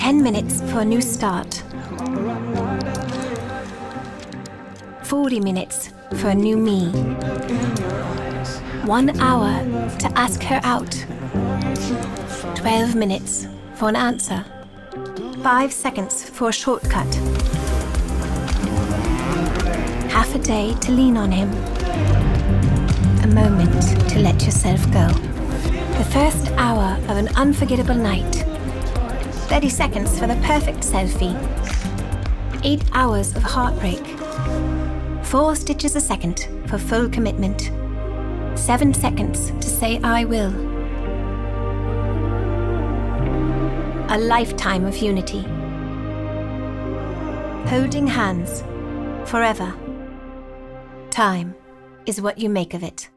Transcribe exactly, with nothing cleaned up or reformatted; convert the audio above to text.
ten minutes for a new start. forty minutes for a new me. One hour to ask her out. twelve minutes for an answer. Five seconds for a shortcut. Half a day to lean on him. A moment to let yourself go. The first hour of an unforgettable night. thirty seconds for the perfect selfie. Eight hours of heartbreak. Four stitches a second for full commitment. Seven seconds to say I will. A lifetime of unity. Holding hands forever. Time is what you make of it.